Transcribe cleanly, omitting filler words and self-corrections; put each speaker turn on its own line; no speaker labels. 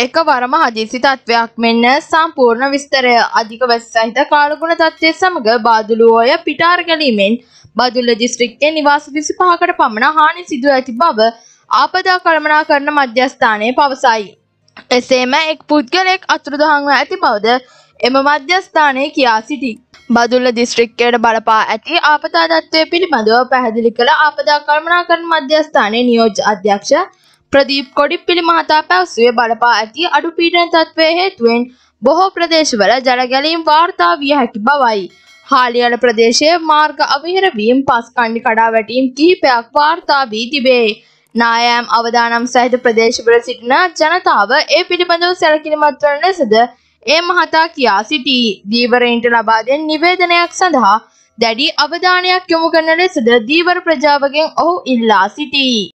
එකවරම හදිසි තත්වයක් මෙන්න සම්පූර්ණ විස්තරය. අධික වැසි සහිත කාලගුණ තත්ත්වය සමග බාදුළුවෝය පිටාර ගැනීමෙන් බදුල්ල දිස්ත්‍රික්කයේ නිවාස 25කට පමණ හානි සිදු ඇති බව ආපදා කළමනාකරණ මධ්‍යස්ථානය පවසයි. එසේම එක් පුද්ගලයෙක් අතුරුදහන්ව ඇති බවද එම මධ්‍යස්ථානය කියා සිටියි. බදුල්ල දිස්ත්‍රික්කයට බලපා ඇති ආපදා තත්ත්වය පිළිබඳව පැහැදිලි කළ ආපදා කළමනාකරණ මධ්‍යස්ථානයේ නියෝජ්‍ය අධ්‍යක්ෂ ප්‍රදීප් කොඩිප්පිලි මහතා පැවසුවේ බලපා ඇති අඩු පීඩන තත්ත්වයේ හේතුවෙන් බොහෝ ප්‍රදේශවල ජල ගැලීම් වාර්තා විය හැකි බවයි. හාලියල ප්‍රදේශයේ මාර්ග අවහිර වීම පස් කණ්ඩි කඩා වැටීම් කිහිපයක් වාර්තා වී තිබේ. නායම් අවදානම් සහිත ප්‍රදේශවල සිටින ජනතාව ඒ පිළිබඳව සැලකිලිමත් වන ලෙසද ඒ මහතා කියා සිටී. දීවරයින්ට ලබා දෙන නිවේදනයක් සඳහා දැඩි අවධානයක් යොමු කරන ලෙසද දීවර ප්‍රජාවගෙන් ඔහු ඉල්ලා සිටී.